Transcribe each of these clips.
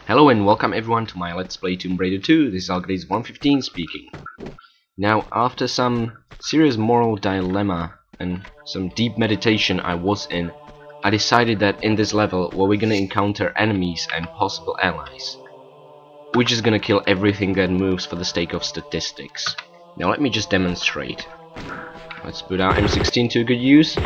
Hello and welcome everyone to my Let's Play Tomb Raider 2. This is Algades115 speaking. Now, after some serious moral dilemma and some deep meditation I was in, I decided that in this level, where we're gonna encounter enemies and possible allies, we're just gonna kill everything that moves for the sake of statistics. Now let me just demonstrate. Let's put our M16 to good use.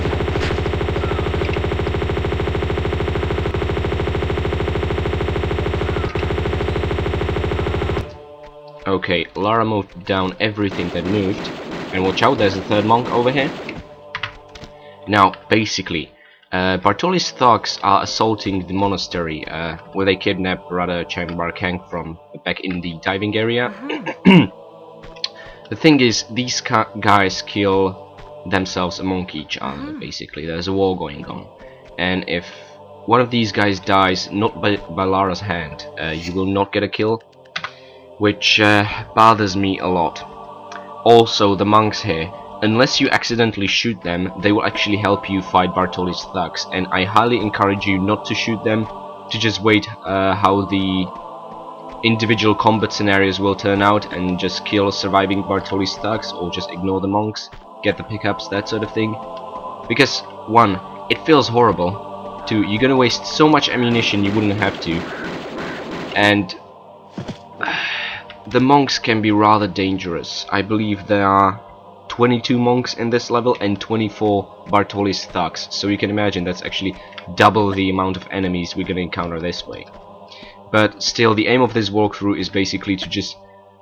Okay, Lara moved down everything that moved, and watch out, there's a third monk over here. Now, basically, Bartoli's thugs are assaulting the monastery, where they kidnapped Brother Chang Barkhang from back in the diving area. The thing is, these guys kill themselves among each other, basically. There's a war going on, and if one of these guys dies, not by Lara's hand, you will not get a kill, which bothers me a lot. Also, the monks here, unless you accidentally shoot them, they will actually help you fight Bartoli's thugs, and I highly encourage you not to shoot them, to just wait how the individual combat scenarios will turn out and just kill surviving Bartoli's thugs, or just ignore the monks, get the pickups, that sort of thing. Because, one, it feels horrible. Two, you're gonna waste so much ammunition you wouldn't have to, and the monks can be rather dangerous. I believe there are 22 monks in this level and 24 Bartoli's thugs, so you can imagine that's actually double the amount of enemies we're gonna encounter this way. But still, the aim of this walkthrough is basically to just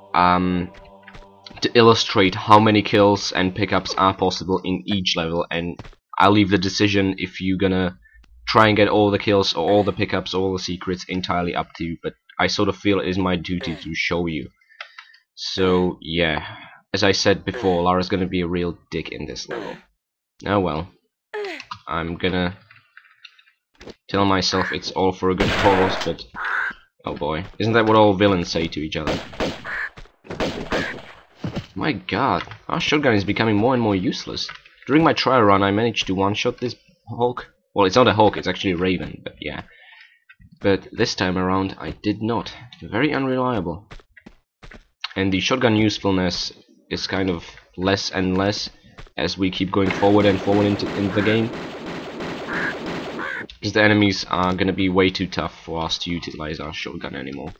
to illustrate how many kills and pickups are possible in each level, and I'll leave the decision if you're gonna try and get all the kills or all the pickups or all the secrets entirely up to you, but I sort of feel it is my duty to show you. So yeah, as I said before, Lara's gonna be a real dick in this level. Oh well, I'm gonna tell myself it's all for a good cause, but oh boy, isn't that what all villains say to each other? My god, our shotgun is becoming more and more useless. During my trial run I managed to one-shot this Hulk. Well, it's not a Hulk, it's actually a Raven, but yeah. But this time around I did not. Very unreliable. And the shotgun usefulness is kind of less and less as we keep going forward and forward into the game, because the enemies are gonna be way too tough for us to utilize our shotgun anymore.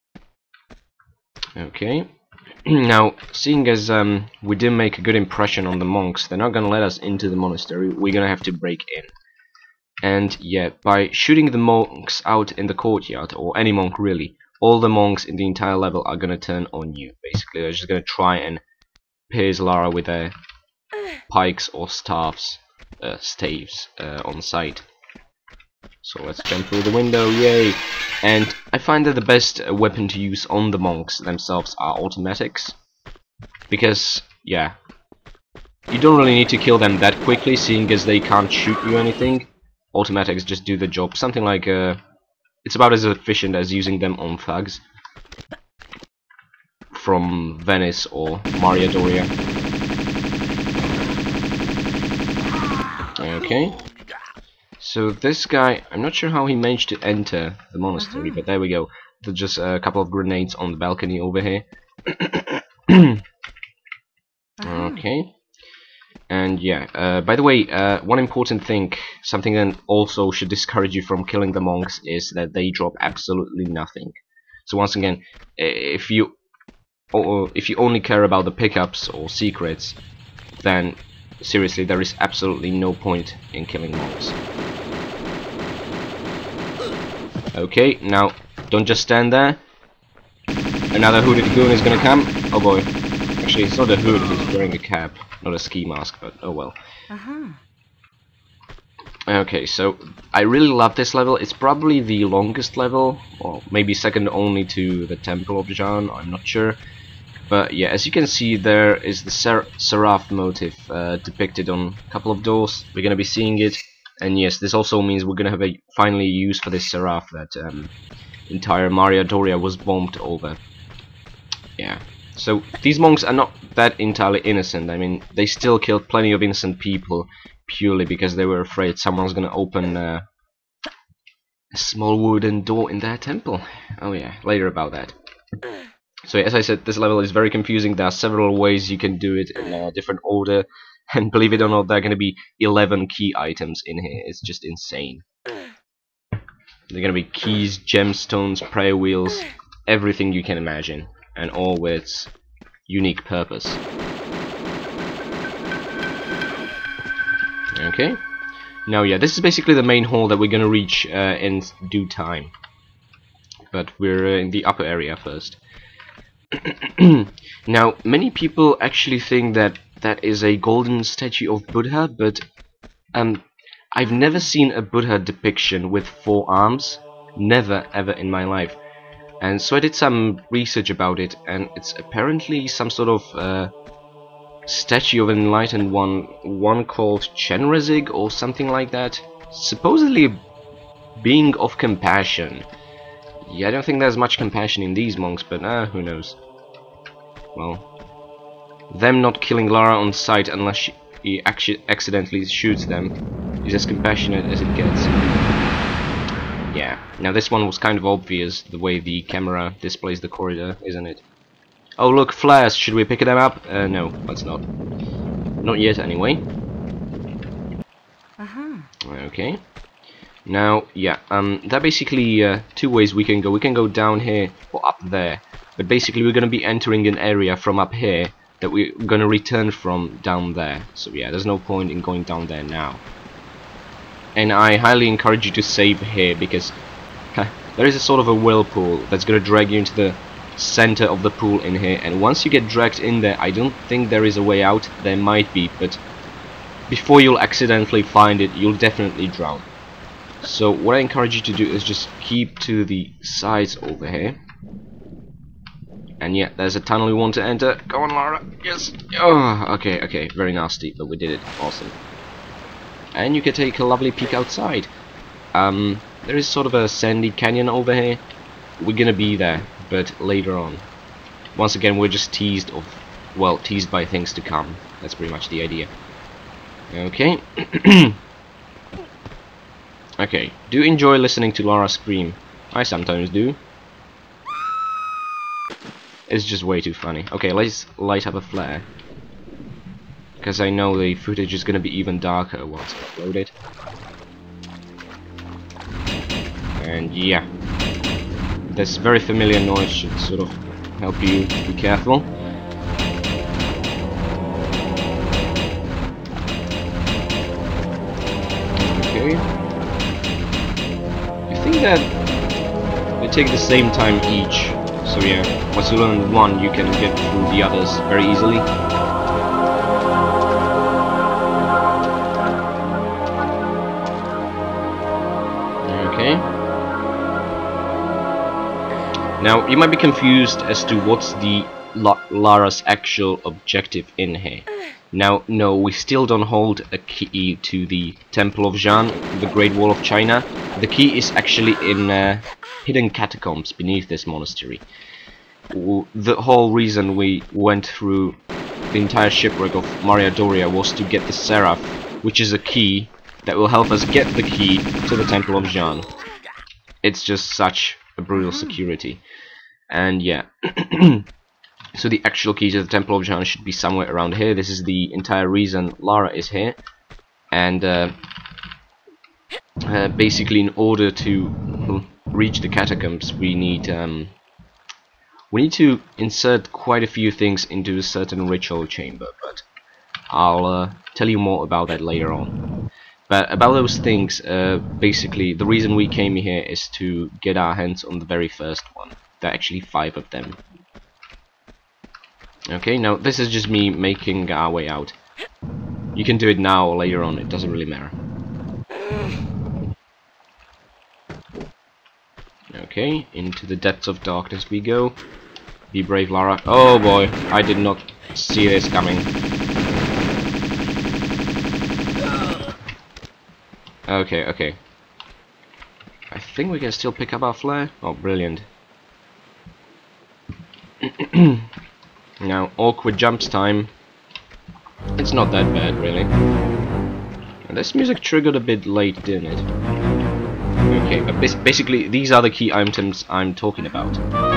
Okay. Now, seeing as we didn't make a good impression on the monks, they're not gonna let us into the monastery, we're gonna have to break in. And yeah, by shooting the monks out in the courtyard, or any monk really, all the monks in the entire level are gonna turn on you. Basically, they're just gonna try and pierce Lara with their pikes or staves on sight. So let's jump through the window, yay! And I find that the best weapon to use on the monks themselves are automatics, because yeah, you don't really need to kill them that quickly, seeing as they can't shoot you anything. Automatics just do the job. Something like it's about as efficient as using them on thugs from Venice or Maria Doria. Okay. So this guy, I'm not sure how he managed to enter the monastery, but there we go. There's just a couple of grenades on the balcony over here. Okay. And yeah, by the way, one important thing, something that also should discourage you from killing the monks, is that they drop absolutely nothing. So once again, if you only care about the pickups or secrets, then seriously, there is absolutely no point in killing monks. Okay, now don't just stand there. Another hooded goon is gonna come. Oh boy. Actually, it's not a hood, he's wearing a cap, not a ski mask, but oh well. Okay, so I really love this level. It's probably the longest level, or maybe second only to the Temple of Jan, I'm not sure. But yeah, as you can see, there is the seraph motif depicted on a couple of doors. We're gonna be seeing it, and yes, this also means we're gonna have a finally use for this seraph that entire Maria Doria was bombed over. Yeah. So these monks are not that entirely innocent. I mean, they still killed plenty of innocent people purely because they were afraid someone's gonna open a small wooden door in their temple. Oh yeah, later about that. So as I said, this level is very confusing. There are several ways you can do it in a different order, and believe it or not, there are going to be 11 key items in here. It's just insane. There are going to be keys, gemstones, prayer wheels, everything you can imagine, and all with its unique purpose. Okay. Now, yeah, this is basically the main hall that we're going to reach in due time. But we're in the upper area first. Now, many people actually think that that is a golden statue of Buddha, but I've never seen a Buddha depiction with 4 arms. Never, ever in my life. And so I did some research about it, and it's apparently some sort of statue of an enlightened one called Chenrezig or something like that. Supposedly a being of compassion. Yeah, I don't think there's much compassion in these monks, but who knows. Well, them not killing Lara on sight unless he actually accidentally shoots them is as compassionate as it gets. Yeah, now this one was kind of obvious, the way the camera displays the corridor, isn't it? Oh look, flares, should we pick them up? No, let's not. Not yet, anyway. Okay. Now, yeah, there are basically 2 ways we can go. We can go down here or up there. But basically we're going to be entering an area from up here that we're going to return from down there. So yeah, there's no point in going down there now. And I highly encourage you to save here, because there is a sort of a whirlpool that's going to drag you into the center of the pool in here, and once you get dragged in there, I don't think there is a way out. There might be, but before you'll accidentally find it, you'll definitely drown. So what I encourage you to do is just keep to the sides over here. And yeah, there's a tunnel we want to enter. Go on, Lara. Yes. Oh, okay, very nasty, but we did it. Awesome. And you can take a lovely peek outside. There is sort of a sandy canyon over here. We're gonna be there, but later on. Once again, we're just teased by things to come. That's pretty much the idea. Okay. Okay, do enjoy listening to Lara scream. I sometimes do. It's just way too funny. Okay, let's light up a flare, because I know the footage is gonna be even darker once I upload it. And yeah, this very familiar noise should sort of help you be careful. Okay. I think that they take the same time each. So yeah, once you learn one, you can get through the others very easily. Okay. Now, you might be confused as to what's the Lara's actual objective in here. Now, no, we still don't hold a key to the Temple of Jan, the Great Wall of China. The key is actually in hidden catacombs beneath this monastery. The whole reason we went through the entire shipwreck of Maria Doria was to get the Seraph, which is a key that will help us get the key to the Temple of Jan. It's just such a brutal security. And yeah, so the actual key to the Temple of Jan should be somewhere around here. This is the entire reason Lara is here. And basically, in order to reach the catacombs, we need to insert quite a few things into a certain ritual chamber, but I'll tell you more about that later on. But about those things, basically, the reason we came here is to get our hands on the very first one. There are actually 5 of them. Okay, now this is just me making our way out. You can do it now or later on, it doesn't really matter. Okay, into the depths of darkness we go. Be brave, Lara. Oh boy, I did not see this coming. Okay. I think we can still pick up our flare. Oh, brilliant. Now, awkward jumps time. It's not that bad, really. And this music triggered a bit late, didn't it? Okay, but basically these are the key items I'm talking about.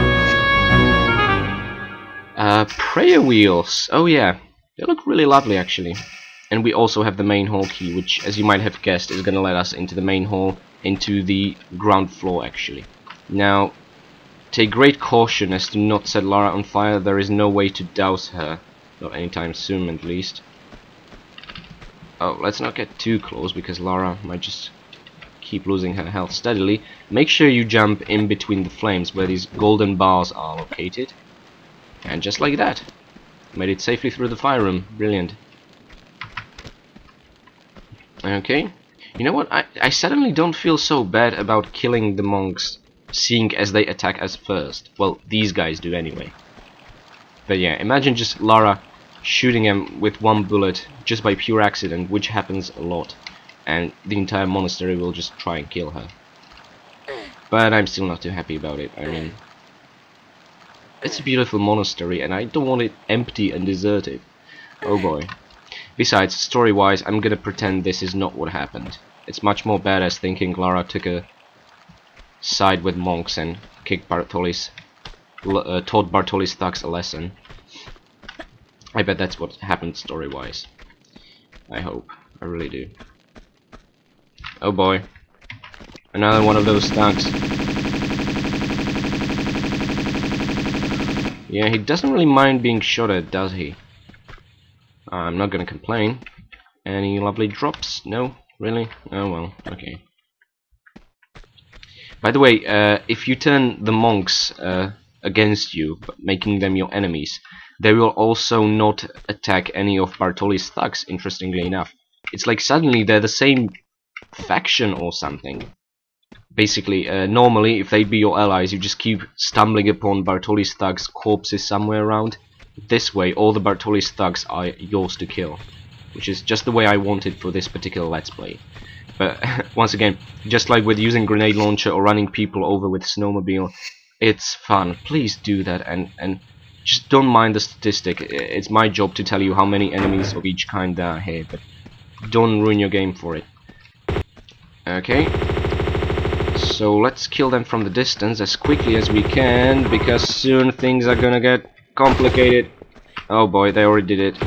Prayer wheels. Oh yeah, they look really lovely actually. And we also have the main hall key, which, as you might have guessed, is gonna let us into the main hall, into the ground floor actually. Now, take great caution as to not set Lara on fire. There is no way to douse her, not anytime soon at least. Oh, let's not get too close because Lara might just keep losing her health steadily. Make sure you jump in between the flames where these golden bars are located. And just like that, made it safely through the fire room. Brilliant. Okay, you know what, I suddenly don't feel so bad about killing the monks, seeing as they attack us first. Well, these guys do anyway. But yeah, imagine just Lara shooting him with one bullet just by pure accident, which happens a lot, and the entire monastery will just try and kill her. But I'm still not too happy about it. I mean, it's a beautiful monastery and I don't want it empty and deserted. Oh boy. Besides, story-wise, I'm gonna pretend this is not what happened. It's much more badass thinking Lara took a side with monks and kicked Bartoli's, taught Bartoli's thugs a lesson. I bet that's what happened story-wise. I hope. I really do. Oh boy. Another one of those thugs. Yeah, he doesn't really mind being shot at, does he? I'm not gonna complain. Any lovely drops? No? Really? Oh well, okay. By the way, if you turn the monks against you, making them your enemies, they will also not attack any of Bartoli's thugs, interestingly enough. It's like suddenly they're the same faction or something. Basically, normally, if they'd be your allies, you just keep stumbling upon Bartoli's thugs' corpses somewhere around. This way, all the Bartoli's thugs are yours to kill, which is just the way I want it for this particular Let's Play. But once again, just like with using grenade launcher or running people over with snowmobile, it's fun. Please do that and just don't mind the statistic. It's my job to tell you how many enemies of each kind there are here, but don't ruin your game for it. Okay, so let's kill them from the distance as quickly as we can, because soon things are gonna get complicated. Oh boy, they already did it.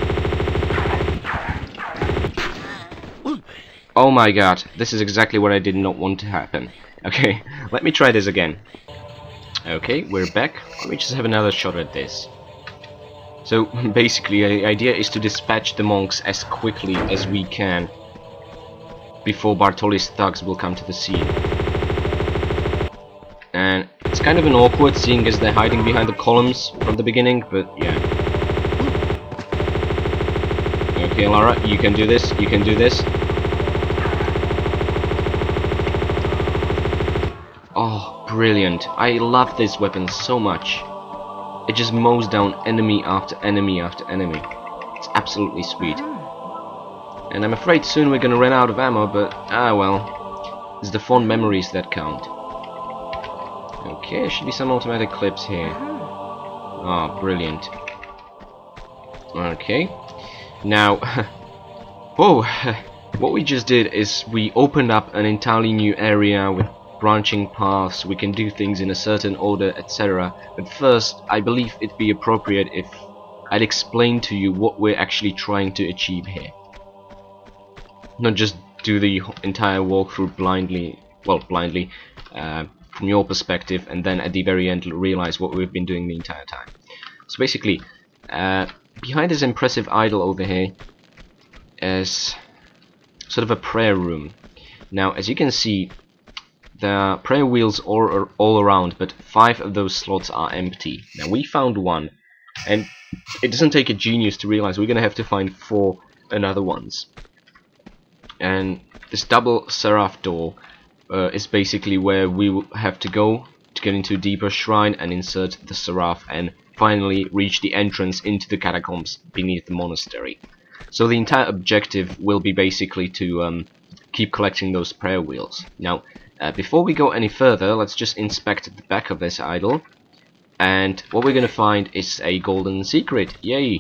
Oh my god, this is exactly what I did not want to happen. Okay, let me try this again. Okay, we're back. Let me just have another shot at this. So, basically, the idea is to dispatch the monks as quickly as we can before Bartoli's thugs will come to the scene. And it's kind of an awkward seeing as they're hiding behind the columns from the beginning, but yeah. Okay, Lara, you can do this, you can do this. Oh, brilliant. I love this weapon so much. It just mows down enemy after enemy after enemy. It's absolutely sweet. And I'm afraid soon we're gonna run out of ammo, but ah well. It's the fond memories that count. Okay, there should be some automatic clips here. Ah, brilliant. Okay. Now, whoa, what we just did is we opened up an entirely new area with branching paths. We can do things in a certain order, etc. But first, I believe it'd be appropriate if I'd explain to you what we're actually trying to achieve here. Not just do the entire walkthrough blindly, well, blindly, from your perspective, and then at the very end realize what we've been doing the entire time. So basically, behind this impressive idol over here is sort of a prayer room. Now, as you can see, there are prayer wheels all around, but 5 of those slots are empty. Now, we found one, and it doesn't take a genius to realize we're gonna have to find 4 other ones. And this double seraph door is basically where we will have to go to get into a deeper shrine and insert the seraph and finally reach the entrance into the catacombs beneath the monastery. So the entire objective will be basically to keep collecting those prayer wheels. Now, before we go any further, let's just inspect the back of this idol, and what we're gonna find is a golden secret. Yay!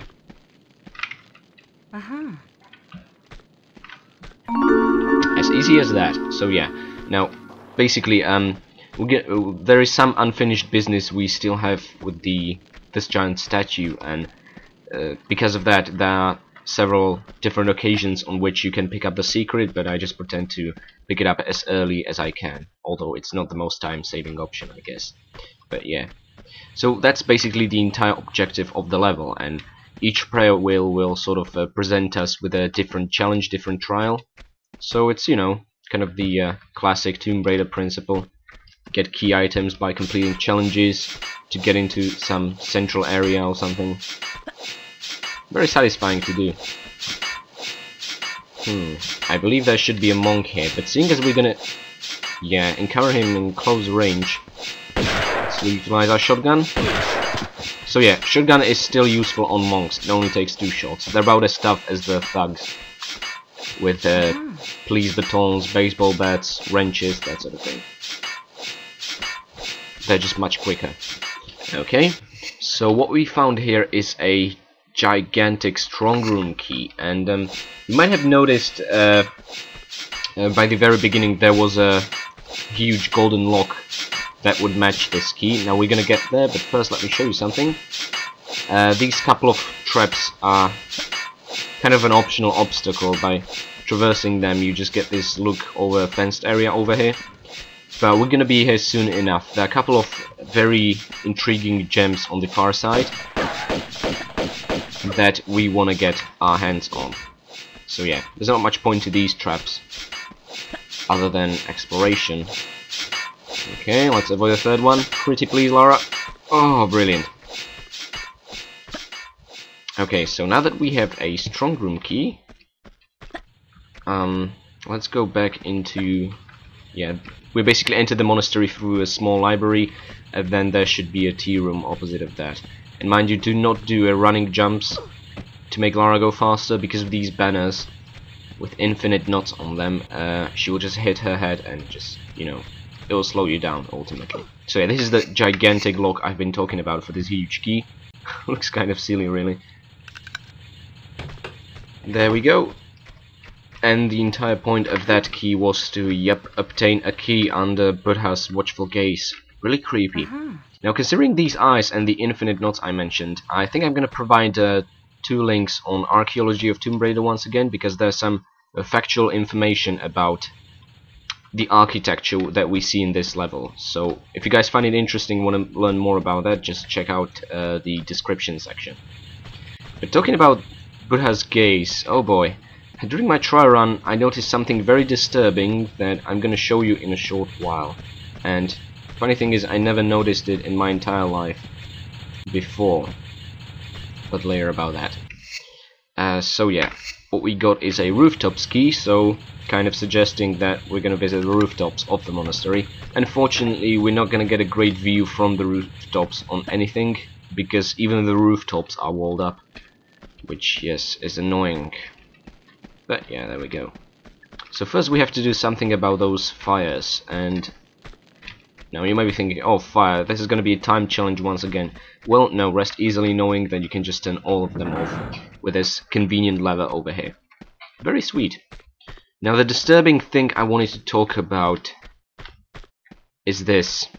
As easy as that. So yeah, now basically, there is some unfinished business we still have with this giant statue, and because of that, there are several different occasions on which you can pick up the secret, but I just pretend to pick it up as early as I can, although it's not the most time-saving option, I guess. But yeah, so that's basically the entire objective of the level, and each prayer wheel will sort of present us with a different challenge, different trial. So it's, you know, kind of the classic Tomb Raider principle. Get key items by completing challenges to get into some central area or something. Very satisfying to do. I believe there should be a monk here, but seeing as we're gonna, yeah, encounter him in close range, let's utilize our shotgun. So yeah, shotgun is still useful on monks. It only takes 2 shots. They're about as tough as the thugs, with police batons, baseball bats, wrenches, that sort of thing. They're just much quicker. Okay, so what we found here is a gigantic strong room key, and you might have noticed by the very beginning there was a huge golden lock that would match this key. Now we're gonna get there, but first let me show you something. These couple of traps are kind of an optional obstacle. By traversing them you just get this look over a fenced area over here. But we're gonna be here soon enough. There are a couple of very intriguing gems on the far side that we want to get our hands on. So yeah, there's not much point to these traps other than exploration. Okay, let's avoid the third one. Pretty please, Lara. Oh, brilliant. Okay, so now that we have a strong room key, let's go back into... yeah, we basically entered the monastery through a small library, and then there should be a tea room opposite of that. And mind you, do not do running jumps to make Lara go faster, because of these banners with infinite knots on them. She will just hit her head and just, you know, it will slow you down ultimately. So yeah, this is the gigantic lock I've been talking about for this huge key. Looks kind of silly, really. There we go. And the entire point of that key was to, obtain a key under Buddha's watchful gaze. Really creepy. Now, considering these eyes and the infinite knots I mentioned, I think I'm going to provide 2 links on Archaeology of Tomb Raider once again, because there's some factual information about the architecture that we see in this level. So, if you guys find it interesting, want to learn more about that, just check out the description section. But talking about Buddha's gaze, oh boy. During my trial run, I noticed something very disturbing that I'm going to show you in a short while. And funny thing is, I never noticed it in my entire life before. But later about that. So yeah, what we got is a rooftop ski, so kind of suggesting that we're going to visit the rooftops of the monastery. Unfortunately, we're not going to get a great view from the rooftops on anything, because even the rooftops are walled up. Which, yes, is annoying. But yeah, there we go. So first we have to do something about those fires, and now you might be thinking, oh, fire, this is going to be a time challenge once again. Well, no, rest easily knowing that you can just turn all of them off with this convenient lever over here. Very sweet. Now the disturbing thing I wanted to talk about is this.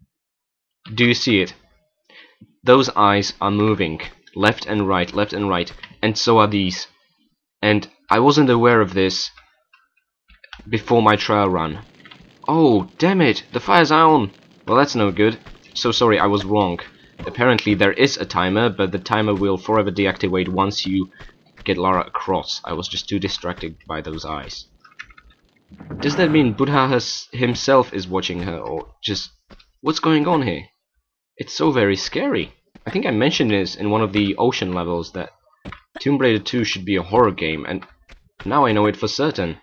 Do you see it? Those eyes are moving left and right, and so are these. And I wasn't aware of this before my trial run. Oh, damn it, the fires are on. Well, that's no good. So sorry, I was wrong. Apparently there is a timer, but the timer will forever deactivate once you get Lara across. I was just too distracted by those eyes. Does that mean Buddha himself is watching her, or just... what's going on here? It's so very scary. I think I mentioned this in one of the ocean levels, that Tomb Raider 2 should be a horror game, and now I know it for certain.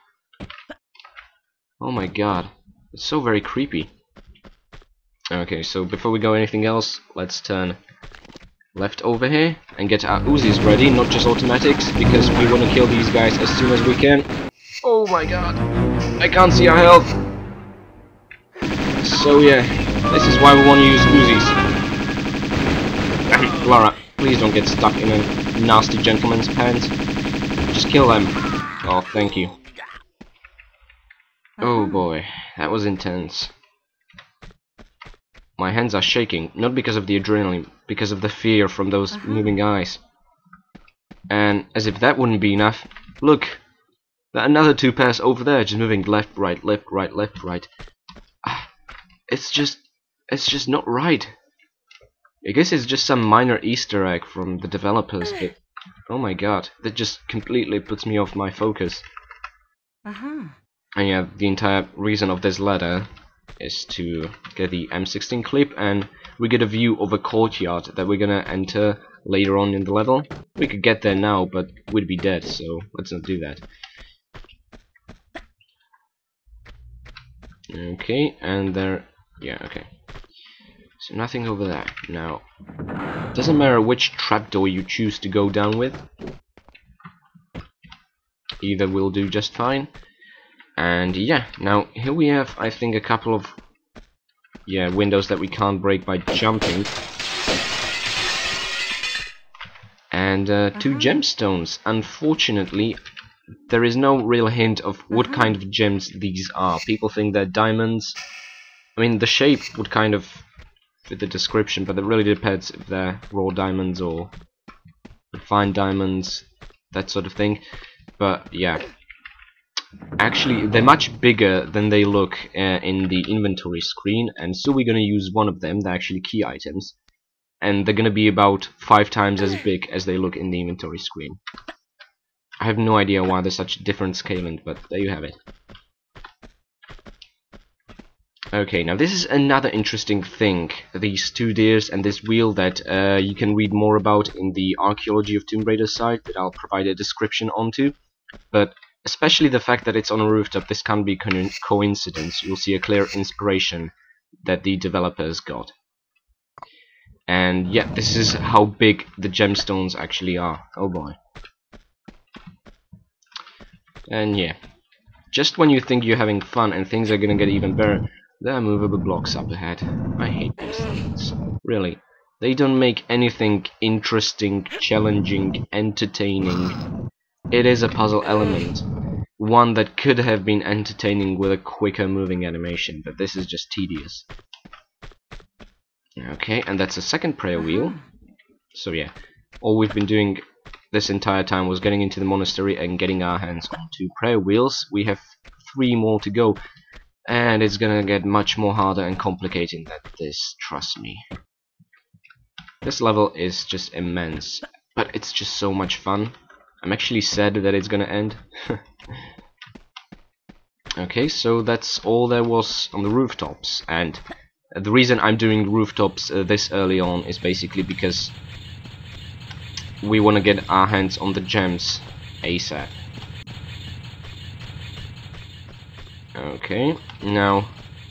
Oh my god, it's so very creepy. Okay, so before we go anything else, let's turn left over here and get our Uzis ready, not just automatics, because we want to kill these guys as soon as we can. Oh my god, I can't see our health. So yeah, this is why we want to use Uzis. Lara, please don't get stuck in a nasty gentleman's pants. Just kill them. Oh, thank you. Oh boy, that was intense. My hands are shaking, not because of the adrenaline, because of the fear from those moving eyes. And as if that wouldn't be enough, look! Another two pairs over there, just moving left, right, left, right, left, right. It's just not right. I guess it's just some minor Easter egg from the developers, but oh my god, that just completely puts me off my focus. And yeah, the entire reason of this ladder is to get the M16 clip, and we get a view of a courtyard that we're gonna enter later on in the level. We could get there now, but we'd be dead, so let's not do that. Okay, and there... yeah, okay. So nothing over there. Now, doesn't matter which trapdoor you choose to go down with. Either will do just fine. And yeah, now here we have, I think, a couple of windows that we can't break by jumping. And two gemstones. Unfortunately, there is no real hint of what kind of gems these are. People think they're diamonds. I mean, the shape would kind of fit the description, but it really depends if they're raw diamonds or refined diamonds, that sort of thing. But yeah, actually they're much bigger than they look in the inventory screen, and so we're gonna use one of them. They're actually key items, and they're gonna be about 5 times as big as they look in the inventory screen. I have no idea why there's such different scaling, but there you have it. Okay, now this is another interesting thing, these two deers and this wheel that you can read more about in the Archaeology of Tomb Raider site that I'll provide a description onto. But especially the fact that it's on a rooftop, this can't be coincidence. You'll see a clear inspiration that the developers got. And yeah, this is how big the gemstones actually are. Oh boy. And yeah, just when you think you're having fun and things are gonna get even better, there are movable blocks up ahead. I hate these things. Really. They don't make anything interesting, challenging, entertaining. It is a puzzle element. One that could have been entertaining with a quicker moving animation, but this is just tedious. Okay, and that's a second prayer wheel. So yeah, all we've been doing this entire time was getting into the monastery and getting our hands on 2 prayer wheels. We have 3 more to go. And it's gonna get much more harder and complicating than this, trust me. This level is just immense, but it's just so much fun. I'm actually sad that it's gonna end. Okay, so that's all there was on the rooftops, and the reason I'm doing rooftops this early on is basically because we want to get our hands on the gems ASAP. Okay, now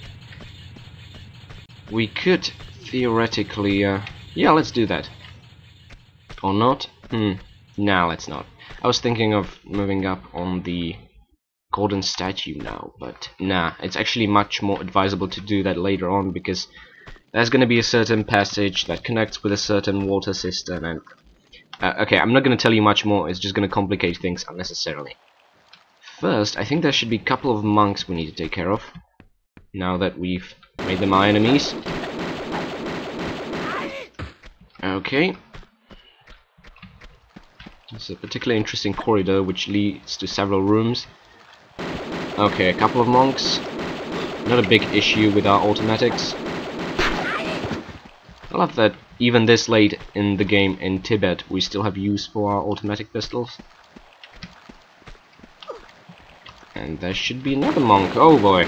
we could theoretically, yeah, let's do that. Or not? Nah, let's not. I was thinking of moving up on the golden statue now, but nah, it's actually much more advisable to do that later on, because there's gonna be a certain passage that connects with a certain water system, and okay, I'm not gonna tell you much more, it's just gonna complicate things unnecessarily. First, I think there should be a couple of monks we need to take care of, now that we've made them our enemies. Okay. It's a particularly interesting corridor which leads to several rooms. Okay, a couple of monks. Not a big issue with our automatics. I love that even this late in the game in Tibet we still have use for our automatic pistols. And there should be another monk. Oh boy.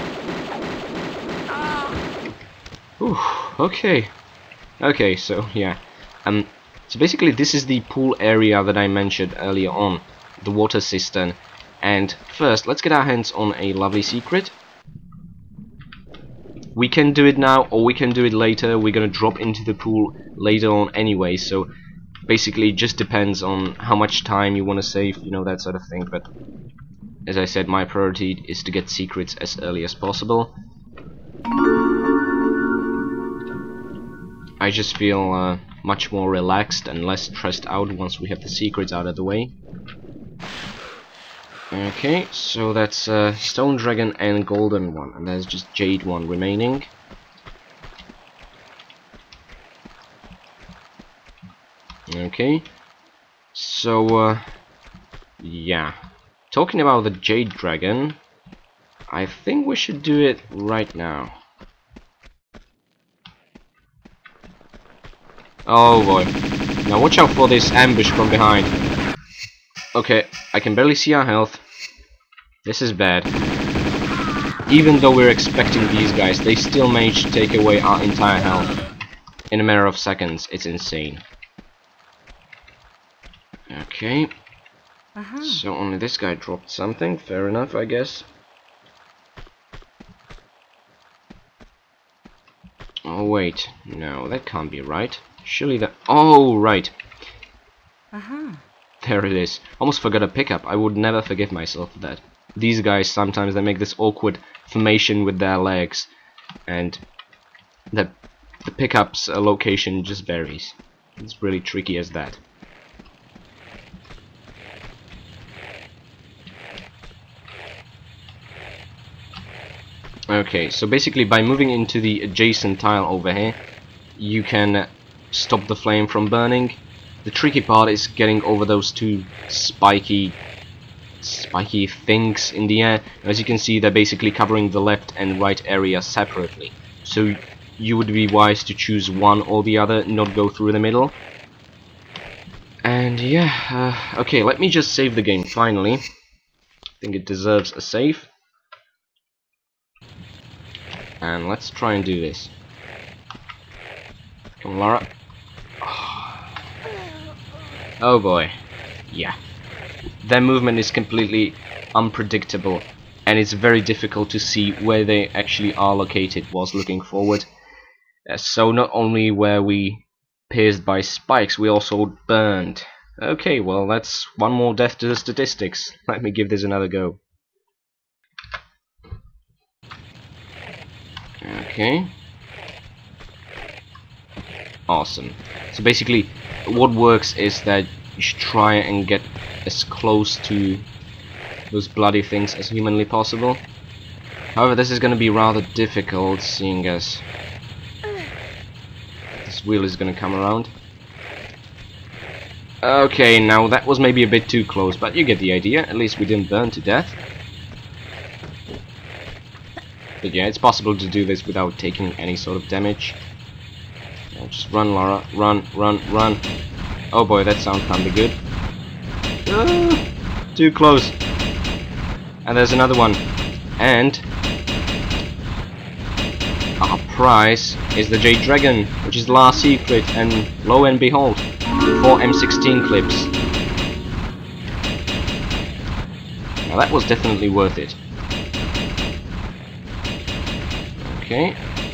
Whew, okay. Okay, so yeah. So basically this is the pool area that I mentioned earlier on. The water cistern. And first, let's get our hands on a lovely secret. We can do it now, or we can do it later. We're gonna drop into the pool later on anyway, so basically it just depends on how much time you want to save, you know, that sort of thing. But as I said, my priority is to get secrets as early as possible. I just feel much more relaxed and less stressed out once we have the secrets out of the way. Okay, so that's stone dragon and golden one, and there's just jade one remaining. Okay, so yeah, talking about the jade dragon, I think we should do it right now. Oh boy, now watch out for this ambush from behind. Okay, I can barely see our health. This is bad. Even though we're expecting these guys, they still manage to take away our entire health in a matter of seconds. It's insane. Okay. So only this guy dropped something. Fair enough, I guess. Oh wait, no, that can't be right. Surely that... Oh, right. There it is. Almost forgot a pickup. I would never forgive myself for that. These guys sometimes they make this awkward formation with their legs, and the pickup's location just varies. It's really tricky as that. Okay, so basically by moving into the adjacent tile over here, you can stop the flame from burning. The tricky part is getting over those two spiky things in the air. As you can see, they're basically covering the left and right area separately. So you would be wise to choose one or the other, not go through the middle. And yeah, okay, let me just save the game finally. I think it deserves a save. And let's try and do this. Come on, Lara. Oh boy. Yeah. Their movement is completely unpredictable, and it's very difficult to see where they actually are located whilst looking forward. So not only were we pierced by spikes, we also burned. Okay, well that's one more death to the statistics. Let me give this another go. Okay. Awesome. So basically, what works is that you should try and get as close to those bloody things as humanly possible. However, this is going to be rather difficult, seeing as this wheel is going to come around. Okay, now that was maybe a bit too close, but you get the idea. At least we didn't burn to death. But yeah, it's possible to do this without taking any sort of damage. Just run, Lara. Run, run, run. Oh boy, that sound can't be good. Too close. And there's another one. And our prize is the Jade Dragon, which is the last secret, and lo and behold, 4 M16 clips. Now that was definitely worth it. Okay.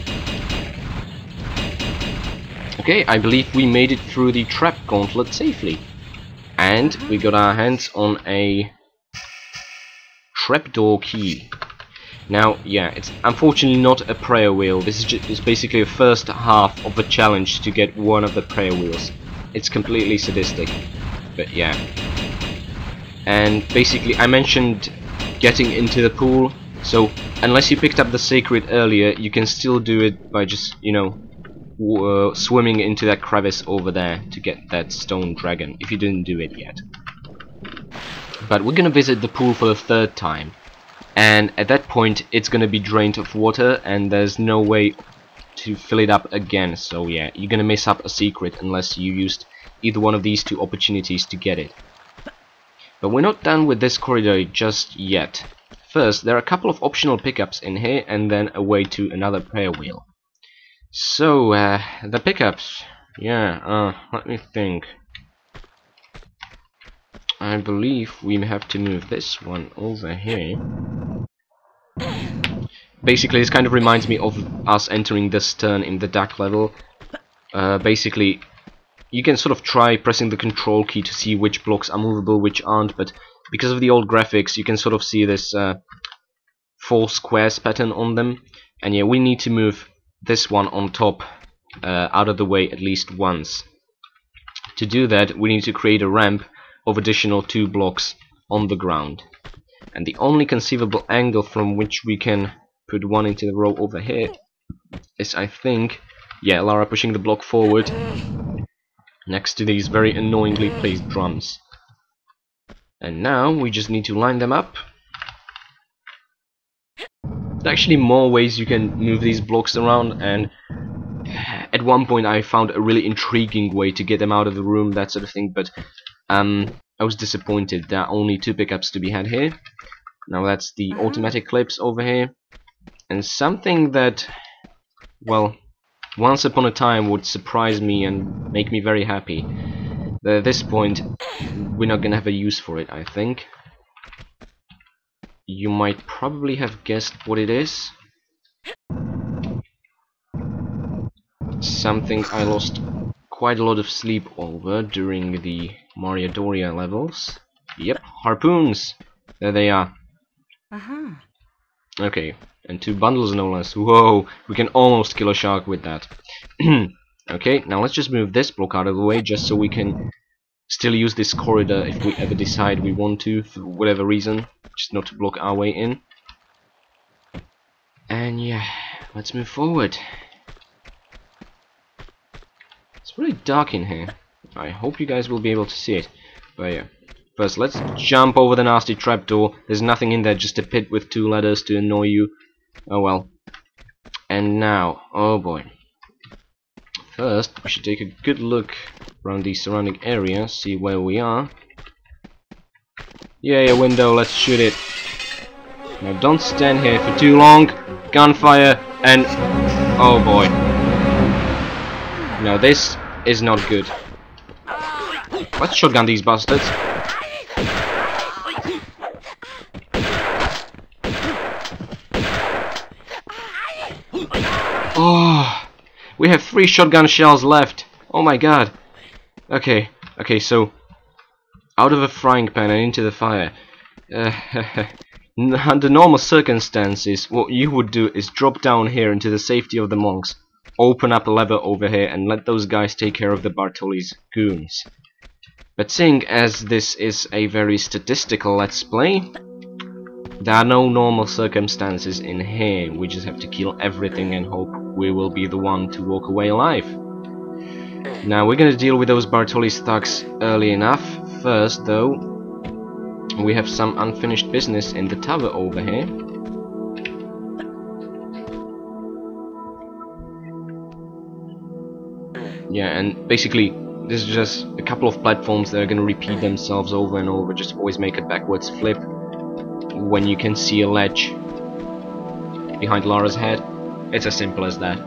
Okay, I believe we made it through the trap gauntlet safely. And we got our hands on a trapdoor key. Now, yeah, it's unfortunately not a prayer wheel. This is just basically the first half of the challenge to get one of the prayer wheels. It's completely sadistic, but yeah. And basically, I mentioned getting into the pool, so unless you picked up the secret earlier, you can still do it by just, you know, swimming into that crevice over there to get that stone dragon, if you didn't do it yet. But we're gonna visit the pool for the 3rd time, and at that point it's gonna be drained of water and there's no way to fill it up again. So yeah, you're gonna miss up a secret unless you used either one of these 2 opportunities to get it. But we're not done with this corridor just yet. First, there are a couple of optional pickups in here, and then a way to another prayer wheel. So, the pickups. Yeah, let me think. I believe we have to move this one over here. Basically, this kind of reminds me of us entering this turn in the DAC level. Basically, you can sort of try pressing the control key to see which blocks are movable, which aren't, but because of the old graphics, you can sort of see this 4 squares pattern on them. And yeah, we need to move this one on top out of the way at least once. To do that, we need to create a ramp of additional 2 blocks on the ground. And the only conceivable angle from which we can put one into the row over here is, I think, yeah, Lara pushing the block forward next to these very annoyingly placed drums. And now we just need to line them up. There's actually more ways you can move these blocks around, and at one point I found a really intriguing way to get them out of the room, that sort of thing, but I was disappointed. There are only 2 pickups to be had here. Now that's the automatic clips over here. And something that, well, once upon a time would surprise me and make me very happy. But at this point, we're not gonna have a use for it, I think. You might probably have guessed what it is. Something I lost quite a lot of sleep over during the Maria Doria levels. Yep, harpoons! There they are. Okay, and 2 bundles no less. Whoa, we can almost kill a shark with that. Okay, now let's just move this block out of the way, just so we can still use this corridor if we ever decide we want to, for whatever reason, just not to block our way in. And yeah, let's move forward. It's really dark in here. I hope you guys will be able to see it. But yeah, first let's jump over the nasty trapdoor. There's nothing in there, just a pit with 2 ladders to annoy you. Oh well. And now, oh boy. First, we should take a good look around the surrounding area, see where we are. Yay, a window, let's shoot it. Now don't stand here for too long. Gunfire, and oh boy. Now this is not good. Let's shotgun these bastards. Oh, we have 3 shotgun shells left. Oh my god. Okay, so out of a frying pan and into the fire. Under normal circumstances, what you would do is drop down here into the safety of the monks, open up a lever over here, and let those guys take care of the Bartoli's goons. But seeing as this is a very statistical let's play, there are no normal circumstances in here. We just have to kill everything and hope we will be the one to walk away alive. Now we're gonna deal with those Bartoli's thugs early enough. First though, we have some unfinished business in the tower over here. Yeah, and basically this is just a couple of platforms that are gonna repeat themselves over and over. Just always make a backwards flip when you can see a ledge behind Lara's head. It's as simple as that.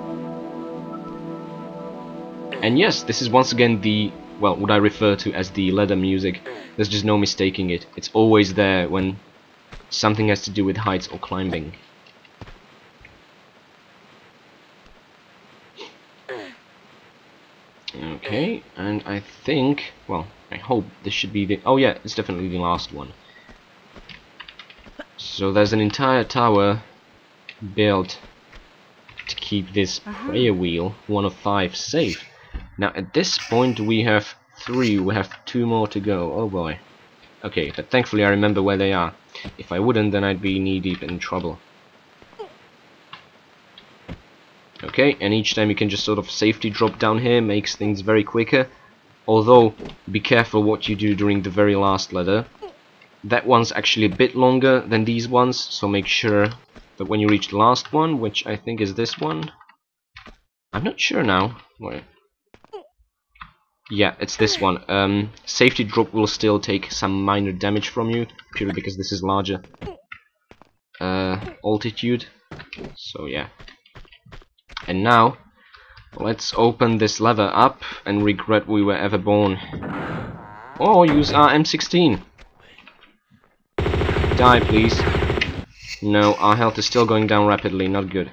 And yes, this is once again the, well, what I refer to as the ladder music. There's just no mistaking it. It's always there when something has to do with heights or climbing. Okay, and I think, well, I hope this should be the, oh yeah, it's definitely the last one. So there's an entire tower built to keep this prayer wheel, 1 of 5, safe. Now at this point we have 3, we have 2 more to go. Oh boy. Okay, but thankfully I remember where they are. If I wouldn't, then I'd be knee-deep in trouble. Okay, and each time you can just sort of safety drop down here, makes things very quicker. Although, be careful what you do during the very last ladder. That one's actually a bit longer than these ones, so make sure that when you reach the last one, which I think is this one, I'm not sure now. Wait. Yeah, it's this one. Safety drop will still take some minor damage from you, purely because this is larger altitude. So yeah. And now, let's open this lever up and regret we were ever born. Or use our M16. Die, please. No, our health is still going down rapidly, not good.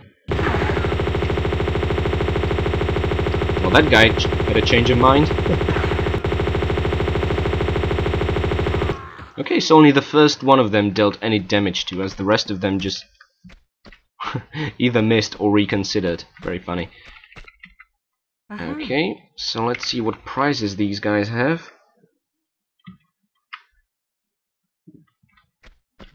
Well, that guy had a change of mind. Okay, so only the first one of them dealt any damage to us, the rest of them just either missed or reconsidered. Very funny. Okay, so let's see what prizes these guys have.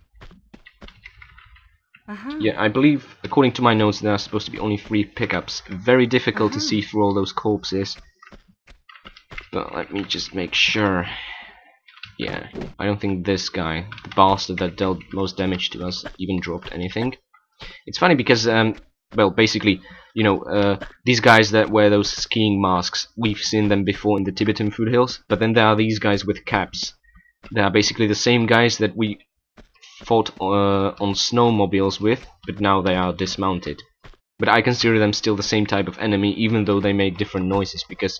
Yeah, I believe, according to my notes, there are supposed to be only 3 pickups. Very difficult to see through all those corpses. But let me just make sure. Yeah, I don't think this guy, the bastard that dealt most damage to us, even dropped anything. It's funny because, well, basically, you know, these guys that wear those skiing masks, we've seen them before in the Tibetan foothills, but then there are these guys with caps. They are basically the same guys that we fought on snowmobiles with, but now they are dismounted. But I consider them still the same type of enemy, even though they make different noises, because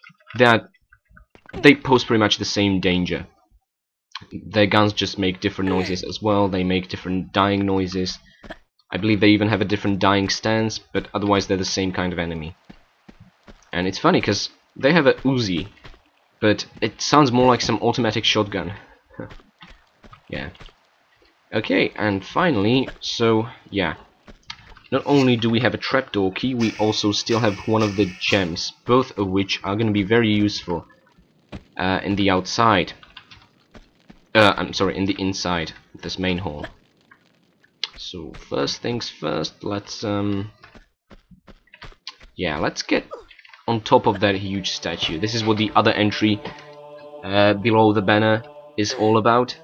they pose pretty much the same danger. Their guns just make different noises as well. They make different dying noises. I believe they even have a different dying stance, but otherwise they're the same kind of enemy. And it's funny because they have a Uzi, but it sounds more like some automatic shotgun. Yeah. Okay, and finally, so yeah. Not only do we have a trapdoor key, we also still have one of the gems, both of which are going to be very useful in the outside. I'm sorry, in the inside of this main hall. So first things first, let's yeah, let's get on top of that huge statue. This is what the other entry below the banner is all about.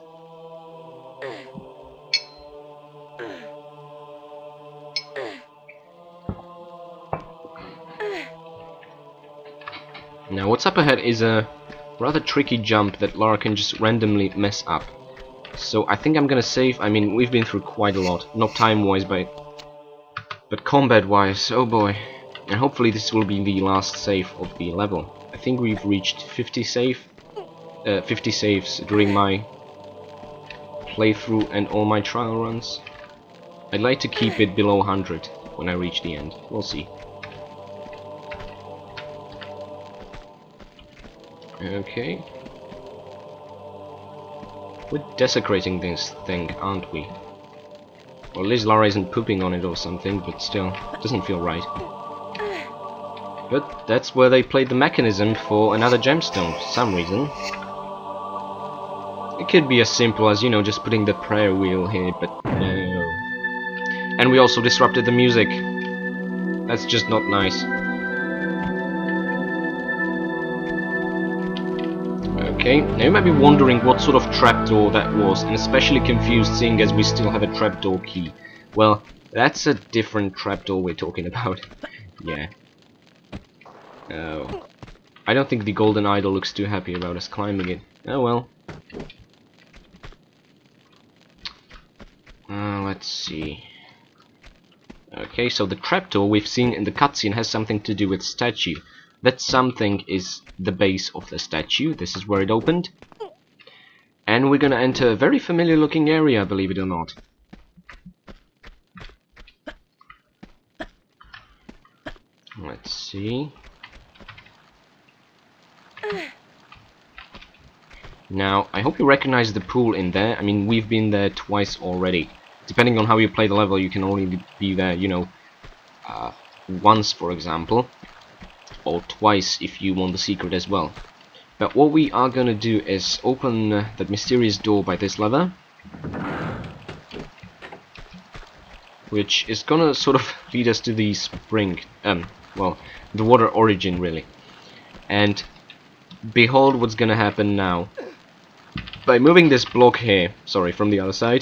Now what's up ahead is a rather tricky jump that Lara can just randomly mess up. So I think I'm gonna save. I mean, we've been through quite a lot, not time-wise, but combat-wise. Oh boy! And hopefully this will be the last save of the level. I think we've reached 50 saves during my playthrough and all my trial runs. I'd like to keep it below 100 when I reach the end. We'll see. Okay. We're desecrating this thing, aren't we? Well, at least Lara isn't pooping on it or something, but still, it doesn't feel right. But that's where they played the mechanism for another gemstone, for some reason. It could be as simple as, you know, just putting the prayer wheel here, but no. And we also disrupted the music. That's just not nice. Okay, now you might be wondering what sort of trapdoor that was, and especially confused seeing as we still have a trapdoor key. Well, that's a different trapdoor we're talking about. Yeah. Oh. I don't think the golden idol looks too happy about us climbing it. Oh well. Let's see. Okay, so the trapdoor we've seen in the cutscene has something to do with statue. That something is the base of the statue. This is where it opened. And we're gonna enter a very familiar looking area, believe it or not. Let's see. Now, I hope you recognize the pool in there. I mean, we've been there twice already. Depending on how you play the level, you can only be there, you know, once, for example. Or twice if you want the secret as well. But what we are gonna do is open that mysterious door by this lever, which is gonna sort of lead us to the spring, well, the water origin really. And behold what's gonna happen now. By moving this block here, sorry, from the other side,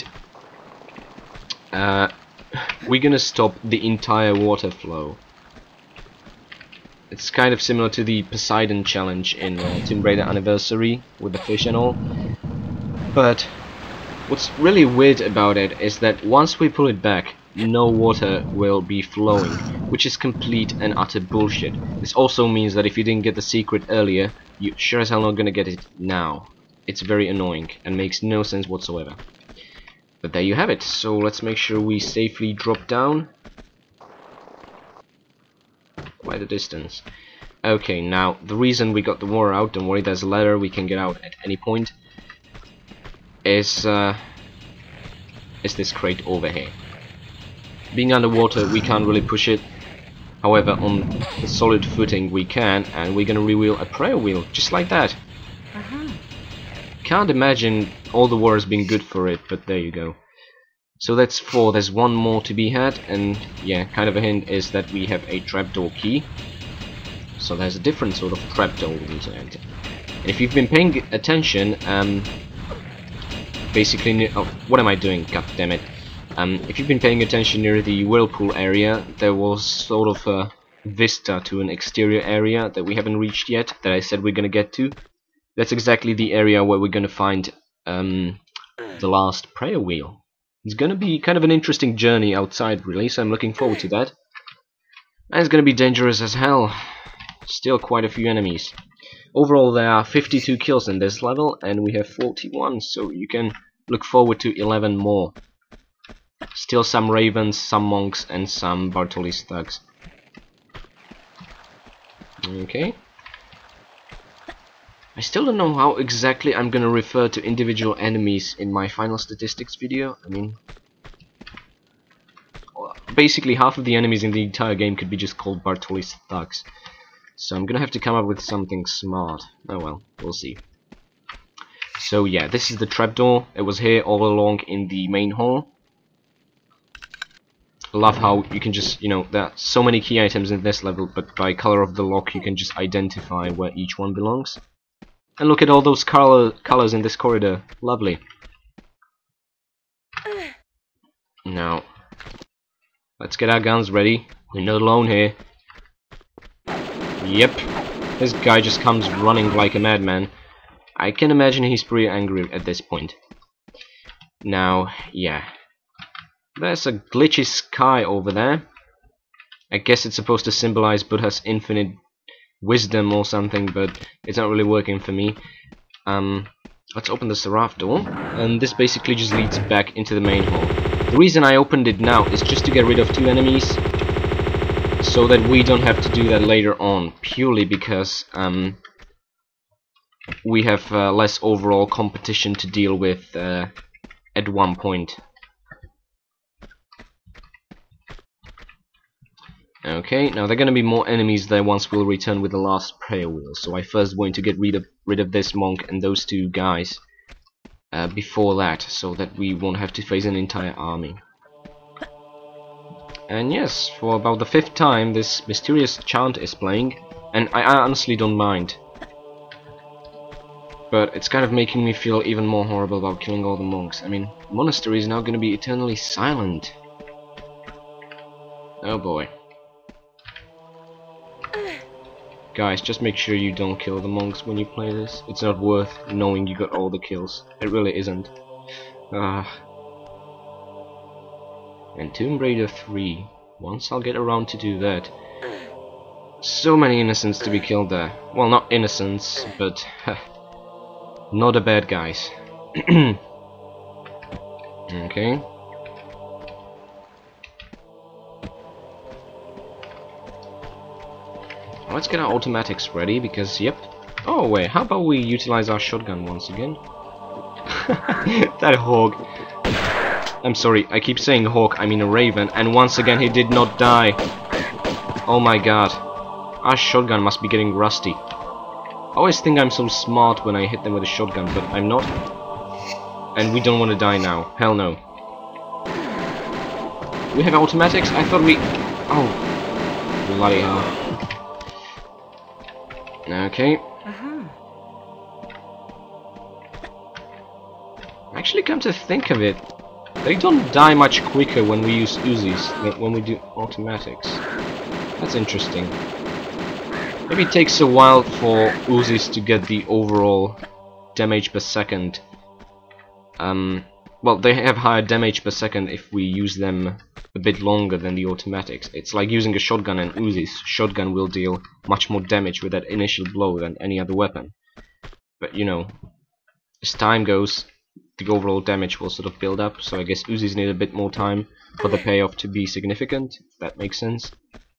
we're gonna stop the entire water flow. It's kind of similar to the Poseidon challenge in Tomb Raider Anniversary with the fish and all. But what's really weird about it is that once we pull it back, no water will be flowing, which is complete and utter bullshit. This also means that if you didn't get the secret earlier, you sure as hell not gonna get it now. It's very annoying and makes no sense whatsoever. But there you have it. So let's make sure we safely drop down. Quite a distance. Okay, now the reason we got the water out, don't worry, there's a ladder, we can get out at any point, is this crate over here. Being underwater, we can't really push it. However, on the solid footing we can, and we're gonna reveal a prayer wheel, just like that. Can't imagine all the water's been good for it, but there you go. So that's 4. There's one more to be had, and yeah, kind of a hint is that we have a trapdoor key. So there's a different sort of trapdoor we need to enter. And if you've been paying attention, basically, oh, what am I doing? God damn it! If you've been paying attention near the whirlpool area, there was sort of a vista to an exterior area that we haven't reached yet, that I said we're gonna get to. That's exactly the area where we're gonna find the last prayer wheel. It's gonna be kind of an interesting journey outside, really, so I'm looking forward to that. And it's gonna be dangerous as hell. Still quite a few enemies. Overall, there are 52 kills in this level, and we have 41, so you can look forward to 11 more. Still some ravens, some monks, and some Bartoli's thugs. Okay. I still don't know how exactly I'm gonna refer to individual enemies in my final statistics video. I mean, basically half of the enemies in the entire game could be just called Bartoli's thugs. So I'm gonna have to come up with something smart. Oh well, we'll see. So yeah, this is the trapdoor. It was here all along in the main hall. I love how you can just, you know, there are so many key items in this level, but by color of the lock you can just identify where each one belongs. And look at all those colors in this corridor. Lovely. Now, let's get our guns ready. We're not alone here. Yep, this guy just comes running like a madman. I can imagine he's pretty angry at this point. Now, yeah. There's a glitchy sky over there. I guess it's supposed to symbolize Buddha's infinite wisdom or something, but it's not really working for me. Let's open the Seraph door, and this basically just leads back into the main hall. The reason I opened it now is just to get rid of 2 enemies, so that we don't have to do that later on, purely because we have less overall competition to deal with at one point. Okay, now there are going to be more enemies there once we'll return with the last prayer wheel, so I first want to get rid of this monk and those 2 guys before that, so that we won't have to face an entire army. And yes, for about the 5th time this mysterious chant is playing, and I honestly don't mind. But it's kind of making me feel even more horrible about killing all the monks. I mean, the monastery is now going to be eternally silent. Oh boy. Guys, just make sure you don't kill the monks when you play this. It's not worth knowing you got all the kills. It really isn't. And Tomb Raider 3. Once I'll get around to do that. So many innocents to be killed there. Well, not innocents, but not the bad guys. Okay. Let's get our automatics ready, because, yep. Oh wait, how about we utilize our shotgun once again? That hawk. I'm sorry, I keep saying hawk, I mean a raven, and once again he did not die. Oh my god. Our shotgun must be getting rusty. I always think I'm so smart when I hit them with a shotgun, but I'm not. And we don't want to die now. Hell no. We have automatics? I thought we... Oh. Bloody hell. Okay. Actually, come to think of it, they don't die much quicker when we use Uzis than when we do automatics. That's interesting. Maybe it takes a while for Uzis to get the overall damage per second. Well, they have higher damage per second if we use them a bit longer than the automatics. It's like using a shotgun and Uzis. Shotgun will deal much more damage with that initial blow than any other weapon. But you know, as time goes, the overall damage will sort of build up, so I guess Uzis need a bit more time for the payoff to be significant, if that makes sense.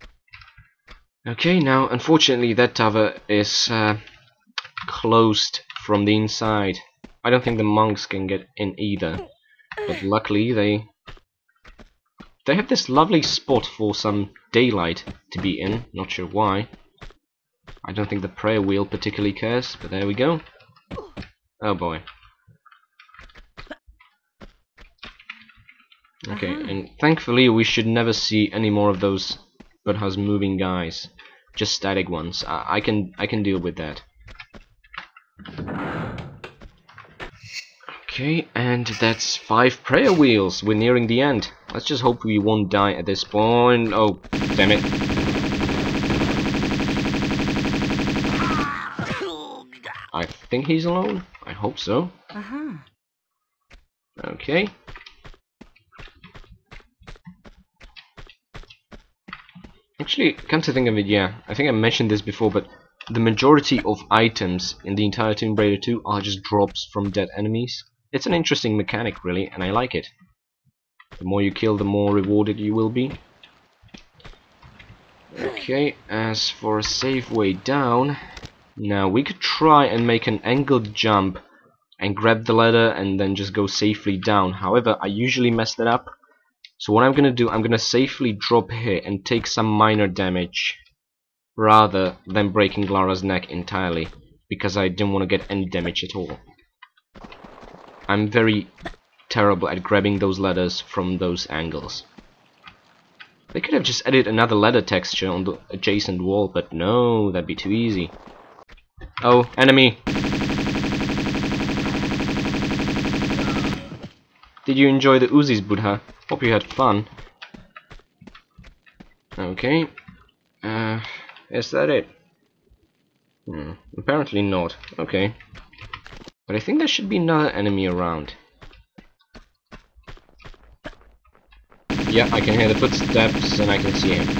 Okay, now unfortunately that tower is closed from the inside. I don't think the monks can get in either, but luckily they have this lovely spot for some daylight to be in, not sure why. I don't think the prayer wheel particularly cares, but there we go. Oh boy. Okay, and thankfully we should never see any more of those Buddhas moving guys. Just static ones. I can deal with that. Okay, and that's 5 prayer wheels. We're nearing the end. Let's just hope we won't die at this point. Oh, damn it. I think he's alone. I hope so. Okay. Actually, come to think of it, yeah, I think I mentioned this before, but the majority of items in the entire Tomb Raider 2 are just drops from dead enemies. It's an interesting mechanic, really, and I like it. The more you kill, the more rewarded you will be. Okay, as for a safe way down, now we could try and make an angled jump and grab the ladder and then just go safely down. However, I usually mess that up. So what I'm gonna do, I'm gonna safely drop here and take some minor damage rather than breaking Lara's neck entirely, because I didn't want to get any damage at all. I'm very terrible at grabbing those ladders from those angles. They could have just added another ladder texture on the adjacent wall, but no, that'd be too easy. Oh, enemy! Did you enjoy the Uzis, Buddha? Hope you had fun. Okay. Is that it? Apparently not. Okay. But I think there should be another enemy around. Yeah, I can hear the footsteps and I can see him.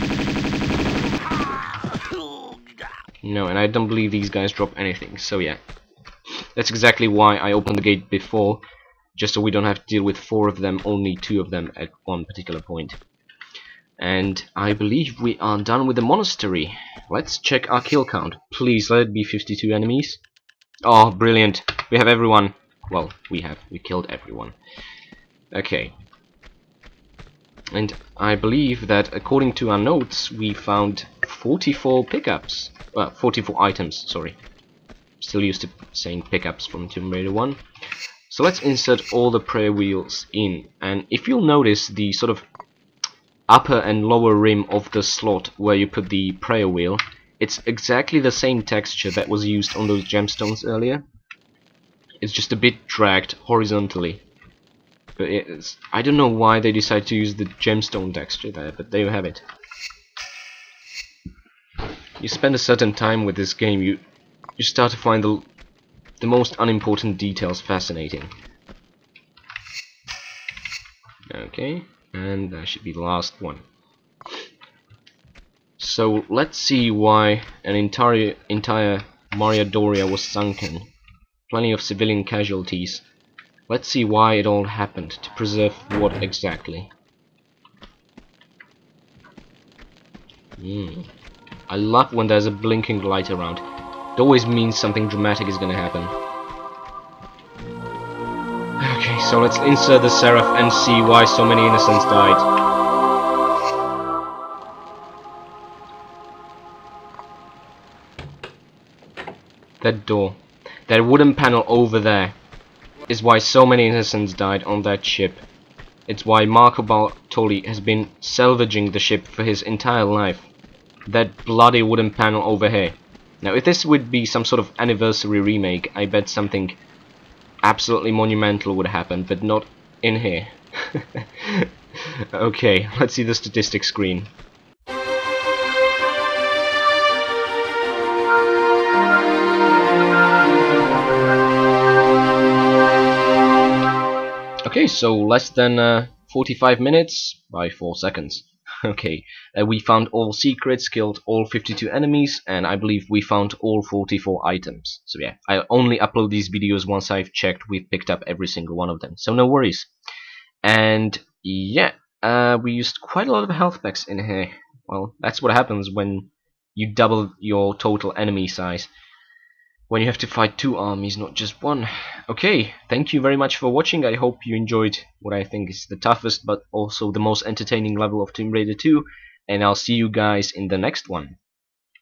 No, and I don't believe these guys drop anything, so yeah. That's exactly why I opened the gate before, just so we don't have to deal with 4 of them, only 2 of them at one particular point. And I believe we are done with the monastery. Let's check our kill count. Please let it be 52 enemies. Oh, brilliant. We have everyone. Well, we killed everyone. Okay. And I believe that according to our notes, we found 44 pickups. 44 items, sorry. Still used to saying pickups from Tomb Raider 1. So let's insert all the prayer wheels in. And if you'll notice, the sort of upper and lower rim of the slot where you put the prayer wheel, it's exactly the same texture that was used on those gemstones earlier. It's just a bit dragged horizontally. But I don't know why they decided to use the gemstone texture there, but there you have it. You spend a certain time with this game, you start to find the most unimportant details fascinating. Okay. And that should be the last one. So let's see why an entire Maria Doria was sunken. Plenty of civilian casualties. Let's see why it all happened. To preserve what exactly? I love when there's a blinking light around. It always means something dramatic is gonna happen. Okay, so let's insert the seraph and see why so many innocents died. That door, that wooden panel over there, is why so many innocents died on that ship. It's why Marco Bartoli has been salvaging the ship for his entire life. That bloody wooden panel over here. Now, if this would be some sort of anniversary remake, I bet something absolutely monumental would happen, but not in here. Okay, let's see the statistics screen. Okay, so less than 45 minutes by 4 seconds. Okay, we found all secrets, killed all 52 enemies, and I believe we found all 44 items. So yeah, I only upload these videos once I've checked we've picked up every single one of them, so no worries. And yeah, we used quite a lot of health packs in here. Well, that's what happens when you double your total enemy size. When you have to fight 2 armies, not just 1. Okay, thank you very much for watching. I hope you enjoyed what I think is the toughest but also the most entertaining level of Tomb Raider 2, and I'll see you guys in the next one.